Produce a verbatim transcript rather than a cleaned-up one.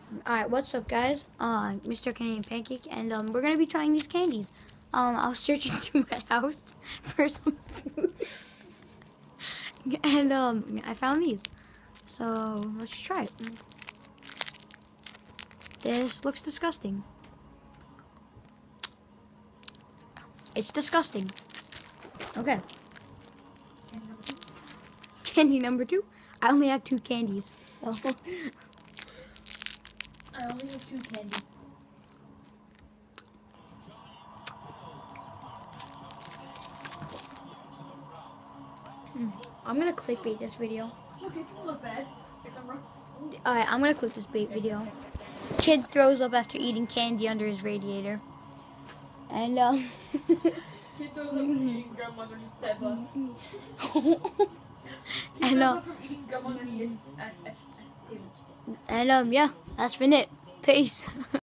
Alright, what's up guys? Uh, Mister Canadian Pancake, and um, we're gonna be trying these candies. Um, I was searching through my house for some food, and um, I found these. So let's try it. This looks disgusting. It's disgusting. Okay. Candy number two. I only have two candies, so. I only have two candy. Mm. I'm gonna clickbait this video. Okay, it's not bad. Alright, I'm gonna click this bait video. Kid throws up after eating candy under his radiator. And um Kid throws up from eating gum underneath bed bus. and throws uh, up from eating gum underneath at, at, at table. and um yeah, that's been it. Peace.